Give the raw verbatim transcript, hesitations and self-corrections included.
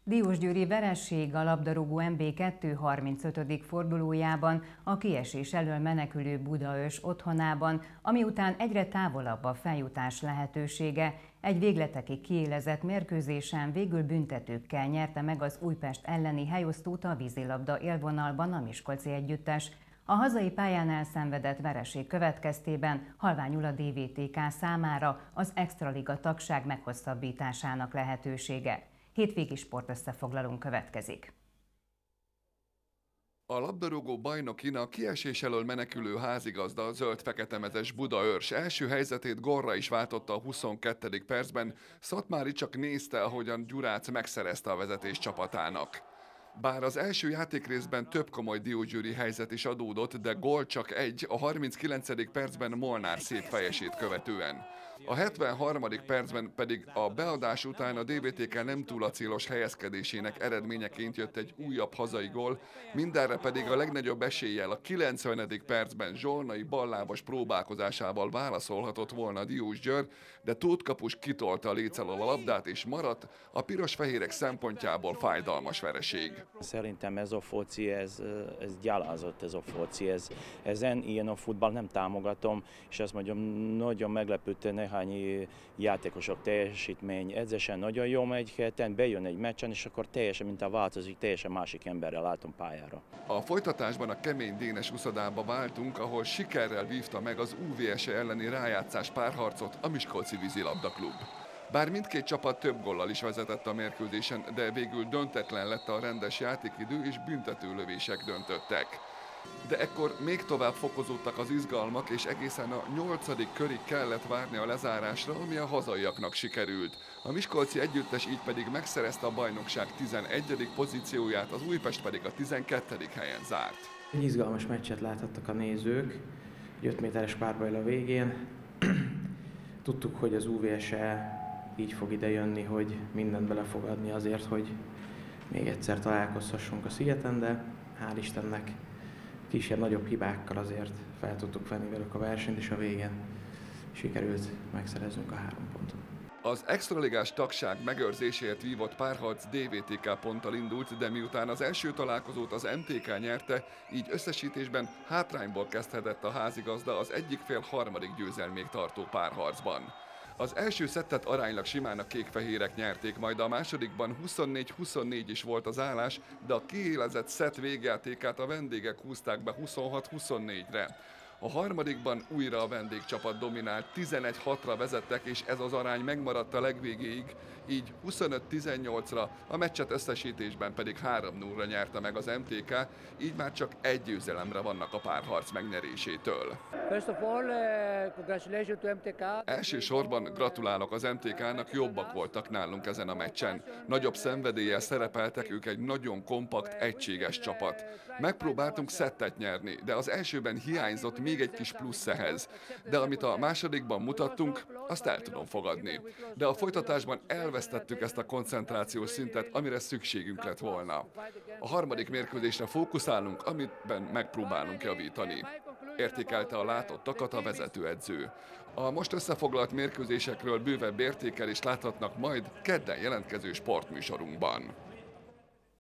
Diósgyőri vereség a labdarúgó em bé kettő harmincötödik fordulójában a kiesés elől menekülő Budaörs otthonában, ami után egyre távolabb a feljutás lehetősége, egy végletekig kiélezett mérkőzésen végül büntetőkkel nyerte meg az Újpest elleni helyosztót a vízilabda élvonalban a miskolci együttes. A hazai pályán elszenvedett vereség következtében halványul a dé vé té ká számára az extraliga tagság meghosszabbításának lehetősége. Hétvégi sportösszefoglalónk következik. A labdarúgó bajnokin kiesés elől menekülő házigazda, zöld-feketemezes Budaörs első helyzetét gólra is váltotta a huszonkettedik percben. Szatmári csak nézte, ahogyan Gyurác megszerezte a vezetés csapatának. Bár az első játékrészben több komoly diósgyőri helyzet is adódott, de gól csak egy, a harminckilencedik percben Molnár szép fejesét követően. A hetvenharmadik percben pedig a beadás után a dé vé té ká nem túl acélos helyezkedésének eredményeként jött egy újabb hazai gól, mindenre pedig a legnagyobb eséllyel a kilencvenedik percben Zsolnai ballábas próbálkozásával válaszolhatott volna a Diósgyőr, de Tóth kapus kitolta a léc alól a labdát és maradt a piros-fehérek szempontjából fájdalmas vereség. Szerintem ez a foci, ez, ez gyalázott ez a foci, ez, ezen ilyen a futball nem támogatom, és azt mondjam, nagyon meglepődte néhány játékosok teljesítmény, edzésen nagyon jó megy, ketten bejön egy meccsen, és akkor teljesen, mint a változik, teljesen másik emberrel látom pályára. A folytatásban a kemény dénes uszodába váltunk, ahol sikerrel vívta meg az u vé es elleni rájátszás párharcot a Miskolci Vízilabda Klub. Bár mindkét csapat több góllal is vezetett a mérkőzésen, de végül döntetlen lett a rendes játékidő és büntetőlövések döntöttek. De ekkor még tovább fokozódtak az izgalmak, és egészen a nyolcadik körig kellett várni a lezárásra, ami a hazaiaknak sikerült. A miskolci együttes így pedig megszerezte a bajnokság tizenegyedik pozícióját, az Újpest pedig a tizenkettedik helyen zárt. Egy izgalmas meccset láthattak a nézők, egy öt méteres párbajl a végén. Tudtuk, hogy az u vé es így fog ide jönni, hogy mindent bele fog adni azért, hogy még egyszer találkozhassunk a szigeten, de hál' Istennek kisebb-nagyobb hibákkal azért fel tudtuk venni velük a versenyt, és a végén sikerült megszereznünk a három pontot. Az extraligás tagság megőrzéséért vívott párharc dé vé té ká ponttal indult, de miután az első találkozót az em té ká nyerte, így összesítésben hátrányból kezdhetett a házigazda az egyik fél harmadik győzelmig tartó párharcban. Az első szettet aránylag simán a kék-fehérek nyerték, majd a másodikban huszonnégy huszonnégy is volt az állás, de a kiélezett szett végjátékát a vendégek húzták be huszonhat huszonnégyre. A harmadikban újra a vendégcsapat dominált, tizenegy hatra vezettek, és ez az arány megmaradt a legvégéig, így huszonöt tizennyolcra, a meccset összesítésben pedig három nullra nyerte meg az em té ká, így már csak egy győzelemre vannak a párharc megnyerésétől. Elsősorban gratulálok az em té kának, jobbak voltak nálunk ezen a meccsen. Nagyobb szenvedéllyel szerepeltek, ők egy nagyon kompakt, egységes csapat. Megpróbáltunk szettet nyerni, de az elsőben hiányzott még egy kis plusz ehhez. De amit a másodikban mutattunk, azt el tudom fogadni. De a folytatásban elvesztettük ezt a koncentrációs szintet, amire szükségünk lett volna. A harmadik mérkőzésre fókuszálunk, amiben megpróbálunk javítani. Értékelte a látottakat a vezetőedző. A most összefoglalt mérkőzésekről bővebb értékelést láthatnak majd kedden jelentkező sportműsorunkban.